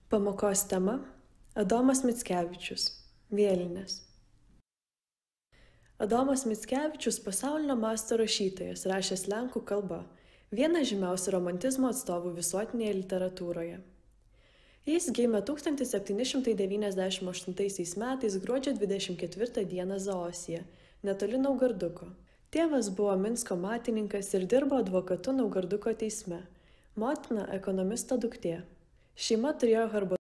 Pamokos tema – Adomas Mickevičius – Vėlinės. Adomas Mickevičius pasaulinio masto rašytojas, rašęs lenkų kalba, vienas žymiausių romantizmo atstovų visuotinėje literatūroje. Jis gimė 1798 metais gruodžio 24 dieną Zaosyje, netoli Naugarduko. Tėvas buvo Minsko matininkas ir dirbo advokatu Naugarduko teisme, motina ekonomisto duktė. Šeima turėjo